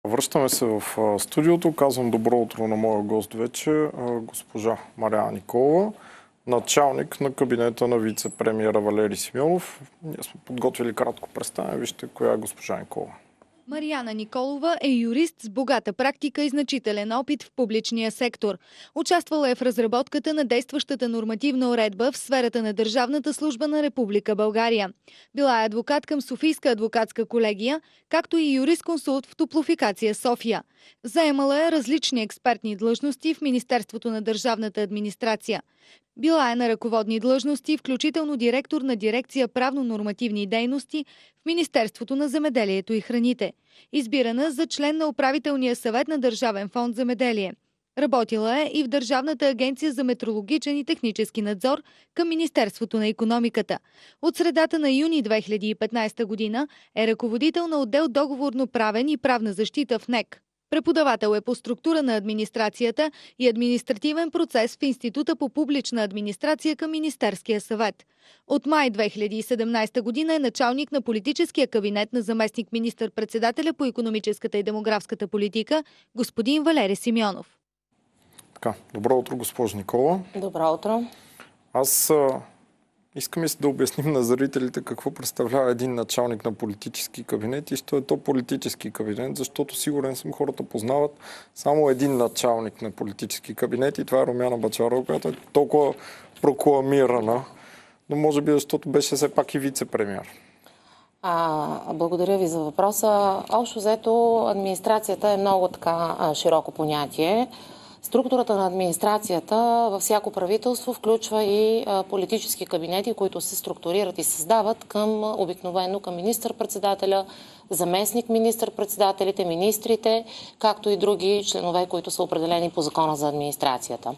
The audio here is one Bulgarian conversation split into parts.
Връщаме се в студиото. Казвам добро утро на моя гост вече, госпожа Марияна Николова, началник на кабинета на вице-премиера Валери Симеонов. Ние сме подготвили кратко представяне. Вижте коя е госпожа Николова. Марияна Николова е юрист с богата практика и значителен опит в публичния сектор. Участвала е в разработката на действащата нормативна уредба в сферата на държавната служба на Република България. Била е адвокат към Софийска адвокатска колегия, както и юрисконсулт в Топлофикация София. Заемала е различни експертни длъжности в Министерството на държавната администрация. Била е на ръководни длъжности, включително директор на дирекция правно-нормативни дейности в Министерството на земеделието и храните. Избирана за член на управителния съвет на Държавен фонд земеделие. Работила е и в Държавната агенция за метрологичен и технически надзор към Министерството на икономиката. От средата на юни 2015 година е ръководител на отдел договорно правен и правна защита в НЕК. Преподавател е по структура на администрацията и административен процес в Института по публична администрация към Министерския съвет. От май 2017 година е началник на политическия кабинет на заместник министър-председателя по икономическата и демографската политика господин Валери Симеонов. Така, добро утро, госпожа Никола. Добро утро. Аз искам да обясним на зрителите какво представлява един началник на политически кабинет и що е то политически кабинет, защото сигурен съм хората познават само един началник на политически кабинет и това е Румяна Бъчварова, която е толкова прокламирана, но може би защото беше все пак и вице-премиер. Благодаря ви за въпроса. Общо взето администрацията е много така широко понятие. Структурата на администрацията във всяко правителство включва и политически кабинети, които се структурират и създават обикновено към министър-председателя, заместник министър-председателите, министрите, както и други членове, които са определени по закона за администрацията.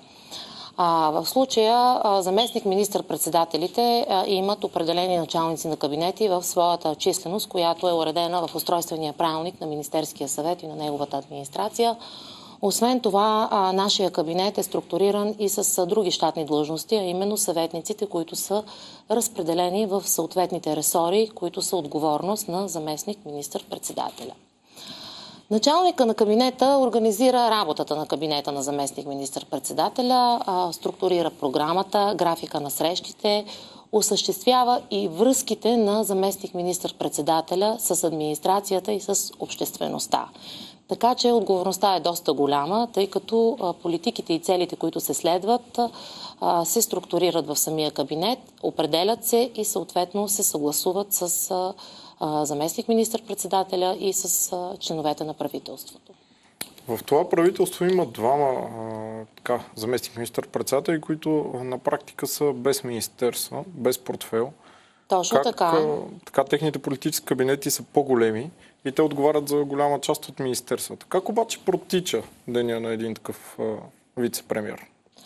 В случая заместник министър-председателите имат определени началници на кабинети в своята численост, която е уредена в устройствения правилник на Министерския съвет и на неговата администрация. Освен това, нашия кабинет е структуриран и с други щатни длъжности, а именно съветниците, които са разпределени в съответните ресори, които са отговорност на заместник министър-председателя. Началника на кабинета организира работата на кабинета на заместник министър-председателя, структурира програмата, графика на срещите, осъществява и връзките на заместник министър-председателя с администрацията и с обществеността. Така че отговорността е доста голяма, тъй като политиките и целите, които се следват, се структурират в самия кабинет, определят се и съответно се съгласуват с заместник министър-председателя и с членовете на правителството. В това правителство има двама заместник министър-председатели, които на практика са без министерство, без портфел. Точно така. Така техните политически кабинети са по-големи и те отговарят за голяма част от министерствата. Как обаче протича деня на един такъв вице-премиер?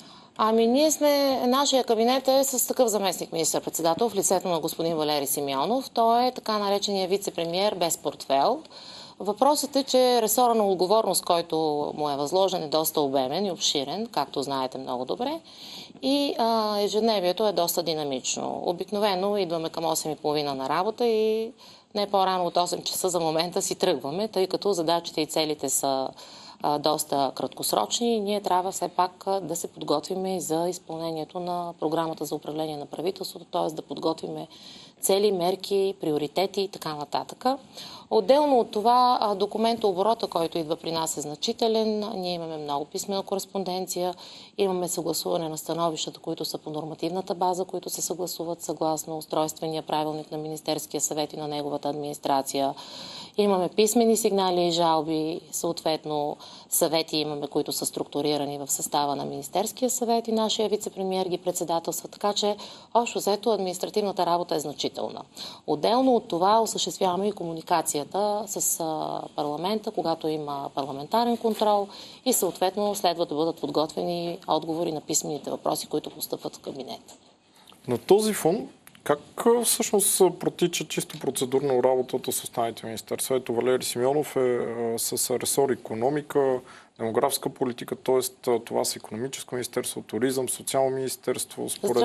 Нашия кабинет е с такъв заместник министър-председател в лицето на господин Валери Симеонов. Той е така наречения вице-премиер без портфел. Въпросът е, че ресора на отговорност, който му е възложен, е доста обемен и обширен, както знаете много добре. И ежедневието е доста динамично. Обикновено идваме към 8:30 на работа и не по-рано от 8 часа за момента си тръгваме, тъй като задачите и целите са доста краткосрочни и ние трябва все пак да се подготвиме за изпълнението на програмата за управление на правителството, т.е. да подготвиме цели, мерки, приоритети и така нататък. Отделно от това, документооборота, който идва при нас е значителен. Ние имаме много писмена кореспонденция, имаме съгласуване на становищата, които са по нормативната база, които се съгласуват съгласно устройствения правилник на Министерския съвет и на неговата администрация. Имаме писмени сигнали и жалби, съответно съвети имаме, които са структурирани в състава на Министерския съвет и нашия вице-премиер ги председателства, така че общо взето административната работа е значителна. Отделно от това осъществяваме и комуникацията с парламента, когато има парламентарен контрол и съответно следва да бъдат подготвени отговори на писмените въпроси, които постъпват в кабинета. На този фон, Как всъщност протича чисто процедурно работата с останалите министерства? Ето Валери Симеонов е с ресор икономика, демографска политика, т.е. това са икономическо министерство, туризъм, социално министерство, според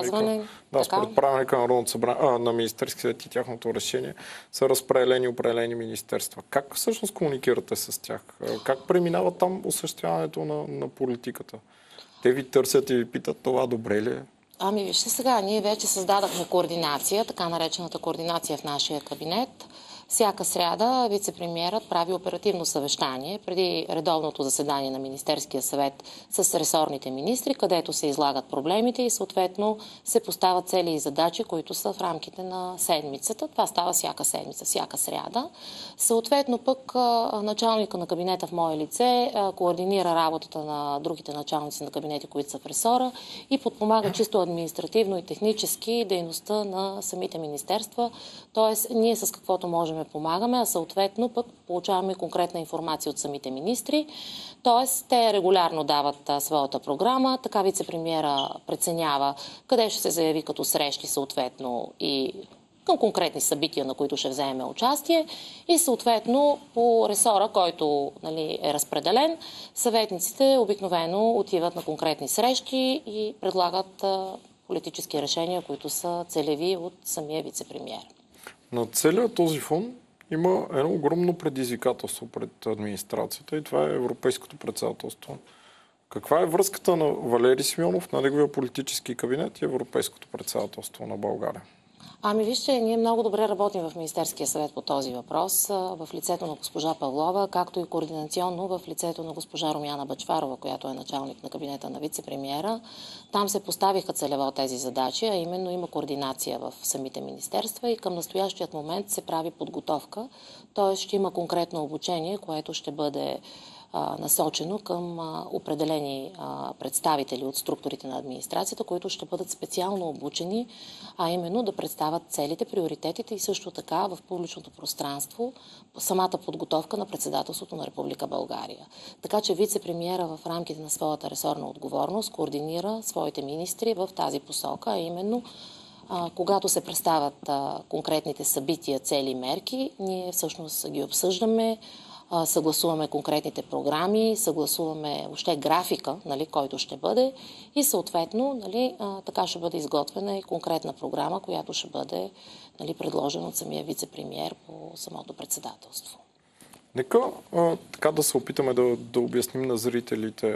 правилника на Народното събрание, на Министерски съвет и тяхното решение са разпределени определени министерства. Как всъщност комуникирате с тях? Как преминава там осъществяването на политиката? Те ви търсят и ви питат това добре ли е? Ами вижте сега, ние вече създадахме координация, така наречената координация в нашия кабинет. Всяка сряда вице-премиерът прави оперативно съвещание преди редовното заседание на Министерския съвет с ресорните министри, където се излагат проблемите и съответно се поставят цели и задачи, които са в рамките на седмицата. Това става всяка седмица, всяка сряда. Съответно пък началника на кабинета в мое лице координира работата на другите началници на кабинети, които са в ресора и подпомага чисто административно и технически дейността на самите министерства. Тоест, ние с каквото можем помагаме, а съответно пък получаваме конкретна информация от самите министри. Тоест, те регулярно дават своята програма, така вице-премиера преценява къде ще се заяви като срещи съответно и към конкретни събития, на които ще вземем участие и съответно по ресора, който е разпределен, съветниците обикновено отиват на конкретни срещи и предлагат политически решения, които са целеви от самия вице-премиер. На целият този фон има едно огромно предизвикателство пред администрацията и това е европейското председателство. Каква е връзката на Валери Симеонов, на неговия политически кабинет и европейското председателство на България? Ами вижте, ние много добре работим в Министерския съвет по този въпрос, в лицето на госпожа Павлова, както и координационно в лицето на госпожа Румяна Бъчварова, която е началник на кабинета на вице-премиера. Там се поставиха целево тези задачи, а именно има координация в самите министерства и към настоящият момент се прави подготовка, т.е. ще има конкретно обучение, което ще бъде насочено към определени представители от структурите на администрацията, които ще бъдат специално обучени, а именно да представят целите, приоритетите и също така в публичното пространство самата подготовка на председателството на Република България. Така че вице-премиера в рамките на своята ресорна отговорност координира своите министри в тази посока, а именно когато се представят конкретните събития, цели, мерки, ние всъщност ги обсъждаме, съгласуваме конкретните програми, съгласуваме въобще графика, който ще бъде и съответно така ще бъде изготвена и конкретна програма, която ще бъде предложена от самия вице-премиер по самото председателство. Нека така да се опитаме да обясним на зрителите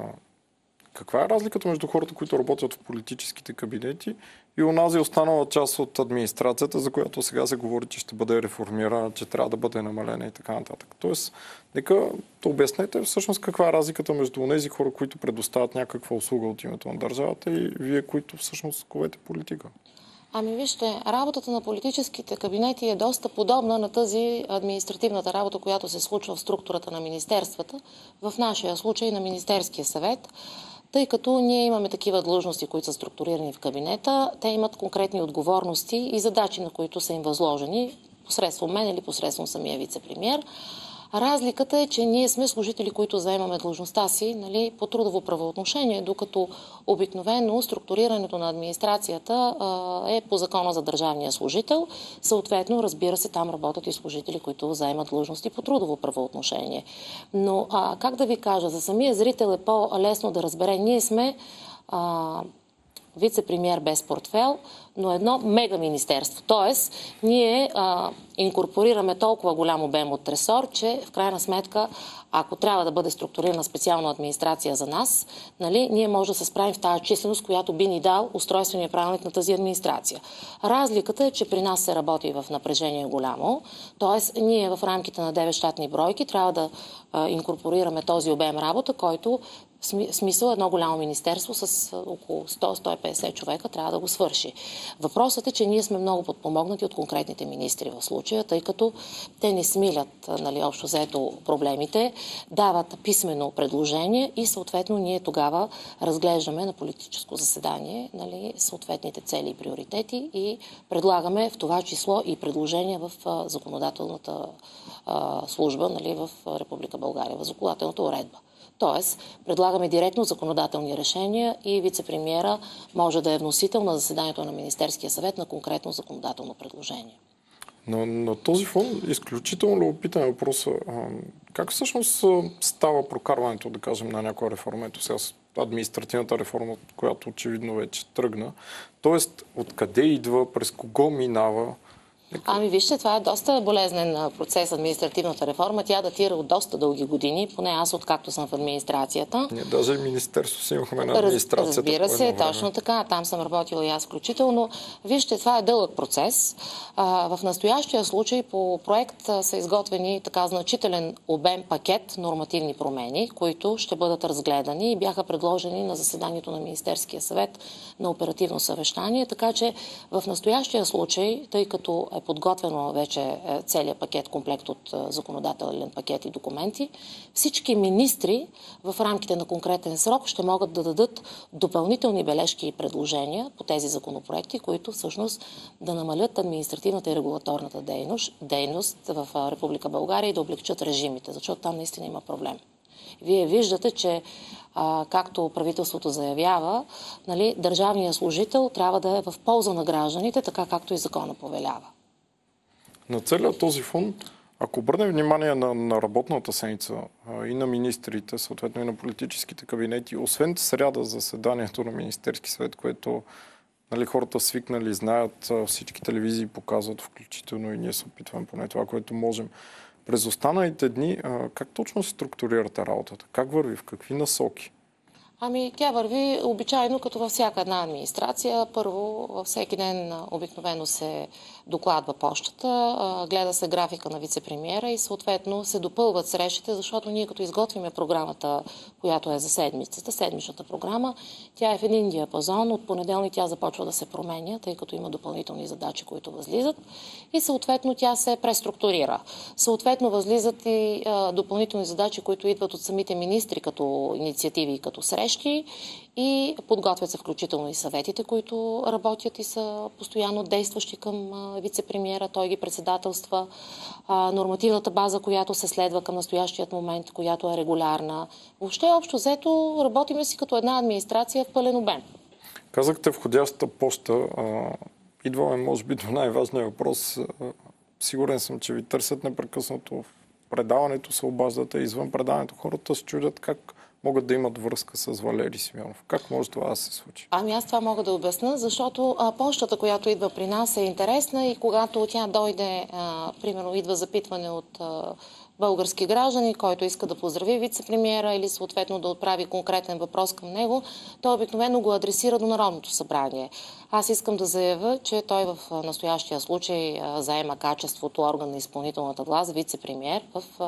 каква е разликата между хората, които работят в политическите кабинети и онази останала част от администрацията, за която сега се говори, че ще бъде реформирана, че трябва да бъде намалена и така нататък. Тоест, нека да обяснете всъщност каква е разликата между тези хора, които предоставят някаква услуга от името на държавата и вие, които всъщност ковете политика. Ами вижте, работата на политическите кабинети е доста подобна на тази административната работа, която се случва в структурата на министерствата, в нашия случай на Министерския съвет. Тъй като ние имаме такива длъжности, които са структурирани в кабинета, те имат конкретни отговорности и задачи, на които са им възложени посредством мен или посредством самия вице-премиер. Разликата е, че ние сме служители, които заемаме длъжността си по трудово правоотношение, докато обикновено структурирането на администрацията е по закона за държавния служител. Съответно, разбира се, там работят и служители, които заемат длъжности по трудово правоотношение. Но, как да ви кажа, за самия зрител е по-лесно да разбере. Ние сме вице-премиер без портфел, но едно мега министерство. Тоест, ние инкорпорираме толкова голям обем от ресор, че в крайна сметка, ако трябва да бъде структурирана специална администрация за нас, ние може да се справим в тази численост, която би ни дал устройствения правилник на тази администрация. Разликата е, че при нас се работи в напрежение голямо, т.е. ние в рамките на 9 щатни бройки трябва да инкорпорираме този обем работа, който в смисъл едно голямо министерство с около 100-150 човека трябва да го свърши. Въпросът е, че ние сме много подпомогнати от конкретните министри в случая, тъй като те не смилят общо взето проблемите, дават писмено предложение и съответно ние тогава разглеждаме на политическо заседание съответните цели и приоритети и предлагаме в това число и предложения в законодателната служба, нали, в Република България, в законодателната уредба. Тоест, предлагаме директно законодателни решения и вице-премиера може да е вносител на заседанието на Министерския съвет на конкретно законодателно предложение. Но на този фон изключително любопитен въпрос. Как всъщност става прокарването, да кажем, на някоя реформа? Ето сега административната реформа, която очевидно вече тръгна. Тоест, откъде идва, през кого минава? Ами вижте, това е доста болезнен процес, административната реформа. Тя датира от доста дълги години, поне аз откакто съм в администрацията. Ние даже и Министерство си имахме на администрацията. Разбира се, точно така. Там съм работила и аз включително. Вижте, това е дълъг процес. В настоящия случай по проект са изготвени така значителен обем пакет нормативни промени, които ще бъдат разгледани и бяха предложени на заседанието на Министерския съвет на оперативно съвещание. Така че в настоящия случай, тъй като е подготвено вече целият пакет, комплект от законодателен пакет и документи, всички министри в рамките на конкретен срок ще могат да дадат допълнителни бележки и предложения по тези законопроекти, които всъщност да намалят административната и регулаторната дейност в Република България и да облегчат режимите, защото там наистина има проблем. Вие виждате, че както правителството заявява, нали, държавният служител трябва да е в полза на гражданите, така както и закона повелява. На целият този фон, ако обърнем внимание на работната седмица и на министрите, съответно и на политическите кабинети, освен сряда заседанието на Министерски съвет, което, нали, хората свикнали, знаят, всички телевизии показват, включително и ние се опитваме поне това, което можем. През останалите дни, как точно се структурирате работата? Как върви? В какви насоки? Ами, тя върви обичайно като във всяка една администрация. Първо, във всеки ден обикновено се докладва пощата, гледа се графика на вице-премиера и съответно се допълват срещите, защото ние като изготвиме програмата, която е за седмицата, седмичната програма, тя е в един диапазон. От понеделник тя започва да се променя, тъй като има допълнителни задачи, които възлизат и съответно тя се преструктурира. Съответно възлизат и допълнителни задачи, които идват от самите министри като инициативи и като срещи и подготвят се включително и съветите, които работят и са постоянно действащи към вице-премиера. Той ги председателства. Нормативната база, която се следва към настоящият момент, която е регулярна. Въобще, общо взето, работиме си като една администрация в пълен обем. Казахте входящата поща. Идваме, може би, до най-важния въпрос. Сигурен съм, че ви търсят непрекъснато в предаването, се обаждате извън предаването. Хората се чудят как могат да имат връзка с Валери Симеонов. Как може това да се случи? Ами аз това мога да обясня, защото пощата, която идва при нас, е интересна и когато тя дойде, примерно идва запитване от български граждани, който иска да поздрави вице-премиера или съответно да отправи конкретен въпрос към него, той обикновено го адресира до Народното събрание. Аз искам да заявя, че той в настоящия случай заема качеството орган на изпълнителната власт, вице-премиер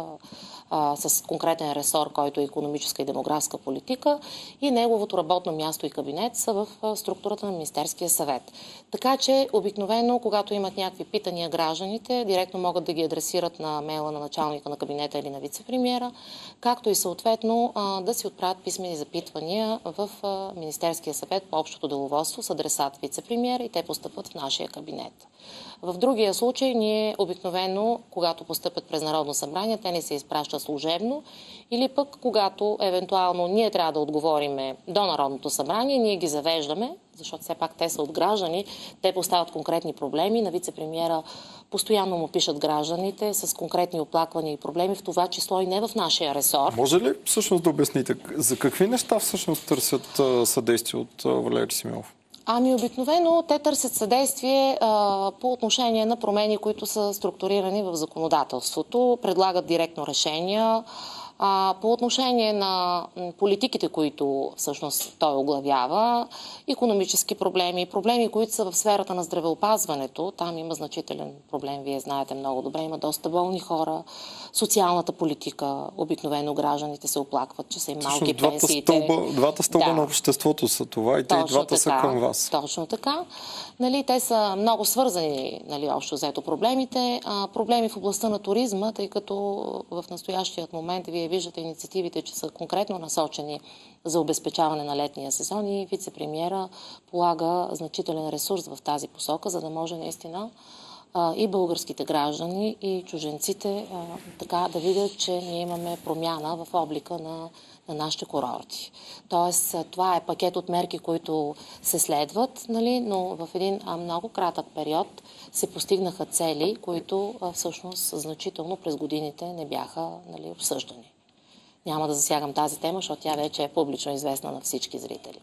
с конкретен ресор, който е икономическа и демографска политика и неговото работно място и кабинет са в структурата на Министерския съвет. Така че обикновено, когато имат някакви питания гражданите, директно могат да ги адресират на мейла на началника на кабинета или на вице-премиера, както и съответно да си отправят писмени запитвания в Министерския съвет по общото деловодство с адресат вице-премиер и те постъпват в нашия кабинет. В другия случай ние обикновено, когато постъпят през Народно събрание, те ни се изпращат служебно или пък когато евентуално ние трябва да отговориме до Народното събрание, ние ги завеждаме, защото все пак те са от граждани, те поставят конкретни проблеми, на вице-премиера постоянно му пишат гражданите с конкретни оплаквания и проблеми, в това число и не в нашия ресор. Може ли всъщност да обясните за какви неща всъщност търсят съдействие от Валери Симеонов? Ами обикновено те търсят съдействие по отношение на промени, които са структурирани в законодателството, предлагат директно решения. По отношение на политиките, които всъщност той оглавява, икономически проблеми, проблеми, които са в сферата на здравеопазването, там има значителен проблем, вие знаете много добре, има доста болни хора, социалната политика, обикновено гражданите се оплакват, че са им малки пенсиите. Двата стълба на обществото са това и те и двата са към вас. Точно така. Нали, те са много свързани, нали, общо взето проблемите. Проблеми в областта на туризма, тъй като в настоящият момент вие виждате инициативите, че са конкретно насочени за обезпечаване на летния сезон и вице-премиера полага значителен ресурс в тази посока, за да може наистина и българските граждани, и чужденците така да видят, че ние имаме промяна в облика на нашите курорти. Тоест, това е пакет от мерки, които се следват, нали, но в един много кратък период се постигнаха цели, които всъщност значително през годините не бяха, нали, обсъждани. Няма да засягам тази тема, защото тя вече е публично известна на всички зрители.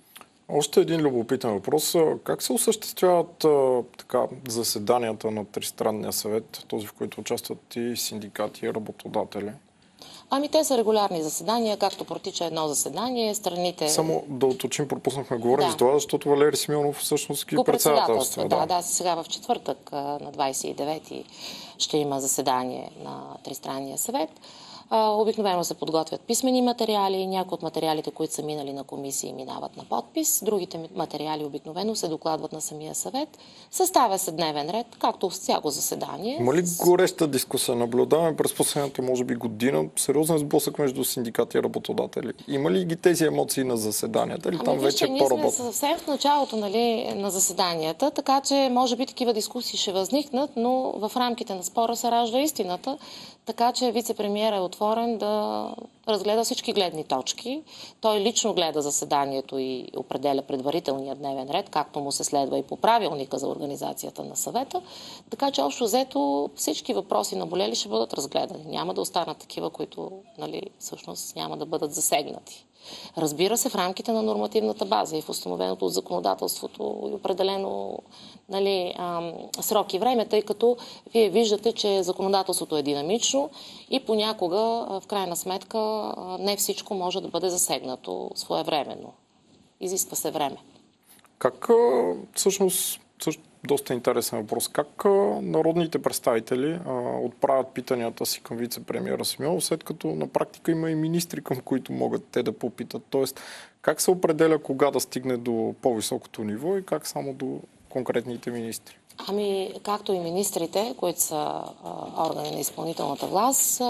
Още един любопитен въпрос. Как се осъществяват така, заседанията на Тристранния съвет, този в който участват и синдикати, и работодатели? Ами те са регулярни заседания, както протича едно заседание, страните... Само да уточним, пропуснахме говорим за това, защото Валери Симеонов всъщност ги председателства. Да, сега в четвъртък на 29-ти ще има заседание на Тристранния съвет. Обикновено се подготвят писмени материали. Някои от материалите, които са минали на комисии, минават на подпис. Другите материали обикновено се докладват на самия съвет. Съставя се дневен ред, както всяко заседание. Има ли гореща дискусия? Наблюдаваме през последната, може би, година сериозен сблъсък между синдикати и работодатели. Има ли ги тези емоции на заседанията? Или там вече ние по-работа? сме съвсем в началото, нали, на заседанията, така че може би такива дискусии ще възникнат, но в рамките на спора се ражда истината. Така че вице-премиерът е отворен да разгледа всички гледни точки. Той лично гледа заседанието и определя предварителния дневен ред, както му се следва и по правилника за организацията на съвета. Така че общо взето всички въпроси наболели ще бъдат разгледани. Няма да останат такива, които, нали, всъщност няма да бъдат засегнати. Разбира се, в рамките на нормативната база и в установеното от законодателството и определено, нали, срок и време, тъй като вие виждате, че законодателството е динамично и понякога, в крайна сметка, не всичко може да бъде засегнато своевременно. Изисква се време. Как всъщност, доста интересен въпрос, как народните представители отправят питанията си към вице-премиера Симеонов, след като на практика има и министри, към които могат те да попитат? Тоест, как се определя кога да стигне до по-високото ниво и как само до конкретните министри? Ами, както и министрите, които са органи на изпълнителната власт,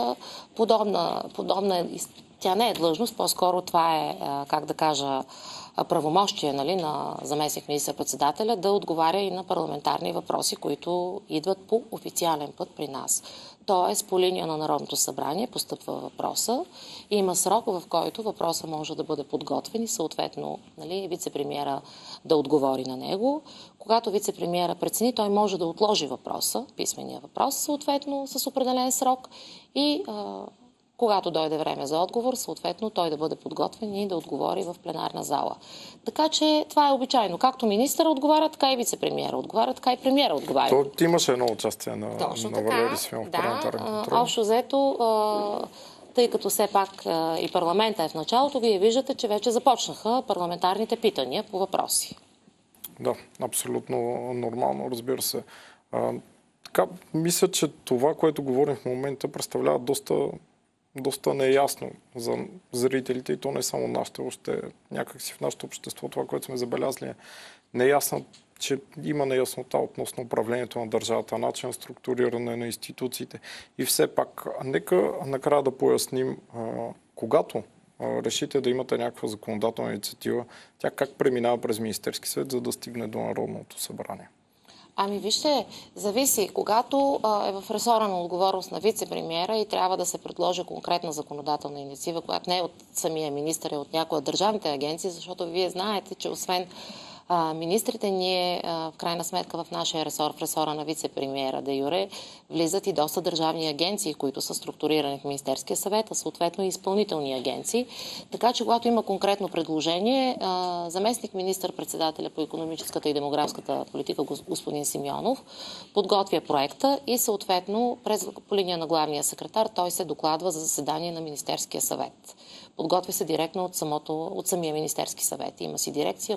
подобна тя не е длъжност, по-скоро това е, как да кажа, правомощие, нали, на заместник министър-председателя да отговаря и на парламентарни въпроси, които идват по официален път при нас. Тоест, по линия на Народното събрание постъпва въпроса и има срок, в който въпроса може да бъде подготвен и съответно, нали, вице-премиера да отговори на него. Когато вице-премиера прецени, той може да отложи въпроса, писмения въпрос, съответно с определен срок и когато дойде време за отговор, съответно той да бъде подготвен и да отговори в пленарна зала. Така че това е обичайно. Както министър отговаря, така и вице-премиера отговаря, така и премиера отговаря. То имаше едно участие на Валери Симеонов в парламентарен контрол. Общо взето, тъй като все пак и парламента е в началото, вие виждате, че вече започнаха парламентарните питания по въпроси. Да, абсолютно нормално, разбира се. Така, мисля, че това, което говорим в момента, представлява доста неясно за зрителите и то не само нашите, още някакси в нашето общество. Това, което сме забелязали е неясно, че има неяснота относно управлението на държавата, начин на структуриране на институциите. И все пак, нека накрая да поясним, когато решите да имате някаква законодателна инициатива, тя как преминава през Министерски съвет, за да стигне до Народното събрание? Ами вижте, зависи. Когато е в ресора на отговорност на вице-премиера и трябва да се предложи конкретна законодателна инициатива, която не е от самия министър, е от някоя от държавните агенции, защото вие знаете, че освен министрите, ние в крайна сметка в нашия ресор, в ресора на вице-премиера де юре, влизат и доста държавни агенции, които са структурирани в Министерския съвет, а съответно и изпълнителни агенции. Така че, когато има конкретно предложение, заместник министър-председателя по икономическата и демографската политика господин Симеонов подготвя проекта и съответно по линия на главния секретар той се докладва за заседание на Министерския съвет. Подготвя се директно от самия Министерски съвет. Има си дирекция,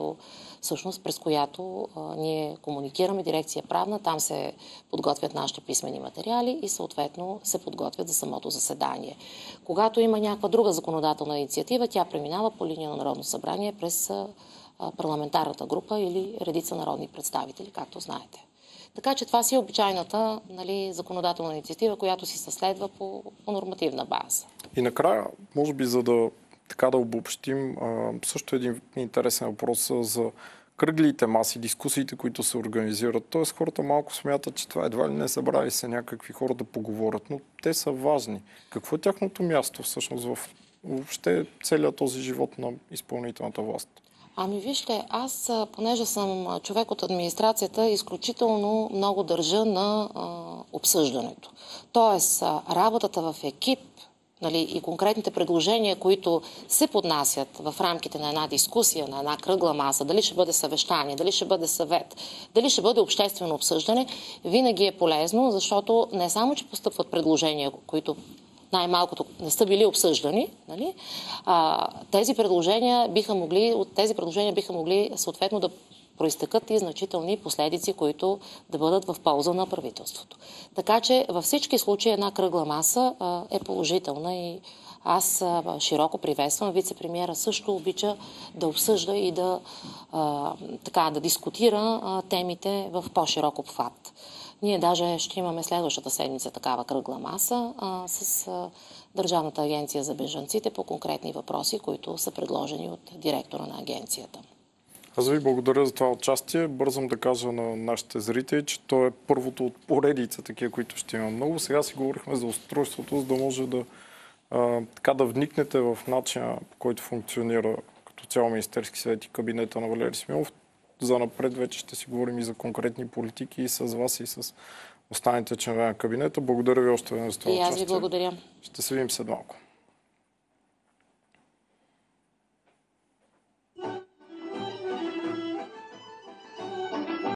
през която ние комуникираме, дирекция правна, там се подготвят нашите писмени материали и съответно се подготвят за самото заседание. Когато има някаква друга законодателна инициатива, тя преминава по линия на Народно събрание през парламентарната група или редица народни представители, както знаете. Така че това си е обичайната, нали, законодателна инициатива, която си се следва по нормативна база. И накрая, може би за да обобщим, също един интересен въпрос за кръглите маси, дискусиите, които се организират. Тоест хората малко смятат, че това едва ли не събрали се някакви хора да поговорят, но те са важни. Какво е тяхното място всъщност в въобще целият този живот на изпълнителната власт? Ами вижте, аз, понеже съм човек от администрацията, изключително много държа на обсъждането. Тоест, работата в екип, нали, и конкретните предложения, които се поднасят в рамките на една дискусия, на една кръгла маса, дали ще бъде съвещание, дали ще бъде съвет, дали ще бъде обществено обсъждане, винаги е полезно, защото не само, че постъпват предложения, които най-малкото не са били обсъждани, нали? От тези предложения биха могли съответно да проистъкат и значителни последици, които да бъдат в полза на правителството. Така че във всички случаи една кръгла маса е положителна и аз широко приветствам. Вице-премиера също обича да обсъжда и да дискутира темите в по-широк обхват. Ние даже ще имаме следващата седмица такава кръгла маса с Държавната агенция за бежанците по конкретни въпроси, които са предложени от директора на агенцията. Аз ви благодаря за това участие. Бързам да кажа на нашите зрители, че то е първото от поредица, такива, които ще има много. Сега си говорихме за устройството, за да може да вникнете в начина, по който функционира като цяло Министерски съвет и кабинета на Валери Симеонов. За напред вече ще си говорим и за конкретни политики и с вас, и с останалите членове на кабинета. Благодаря ви още веднъж за това участие. И аз ви благодаря. Ще се видим след малко.